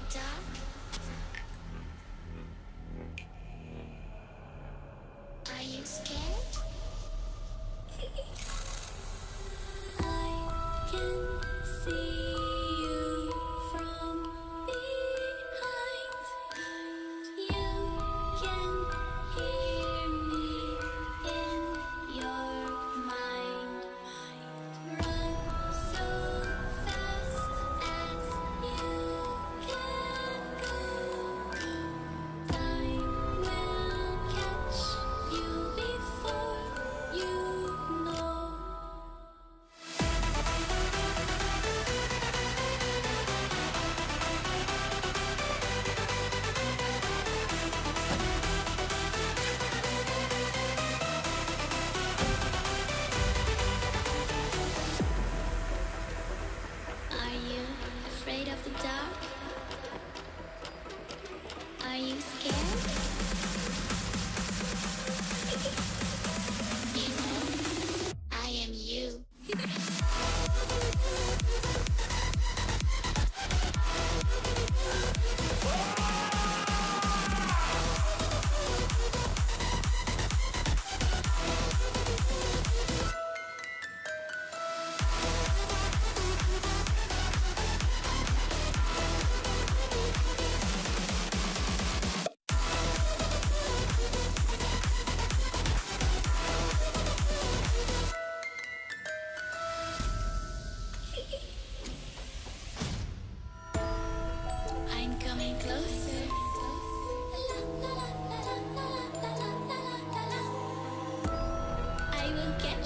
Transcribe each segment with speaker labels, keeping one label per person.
Speaker 1: dark? Are you scared? I can see you from behind. You can hear me in your mind. Run so fast as you can go. Time will catch you before you know. Are you afraid of the dark? Are you scared? You know, I am you. I'm coming closer. I will catch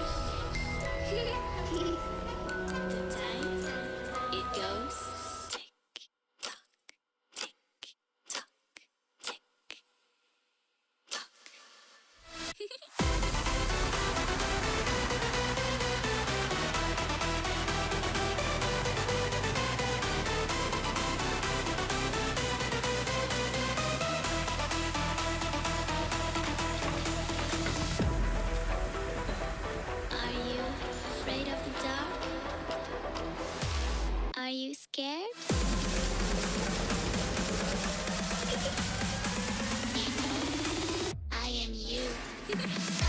Speaker 1: you. The time it goes tick tock, tick tock, tick tock. Are you afraid of the dark? Are you scared? You know, I am you.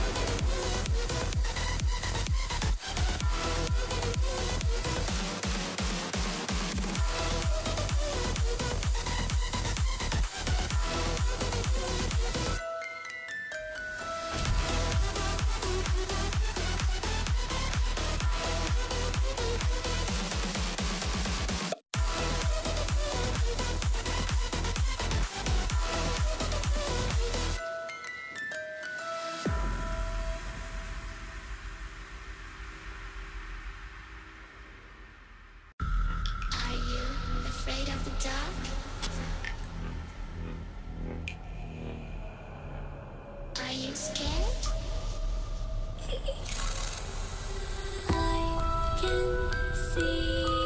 Speaker 1: Are you afraid of the dark? Are you scared? I can see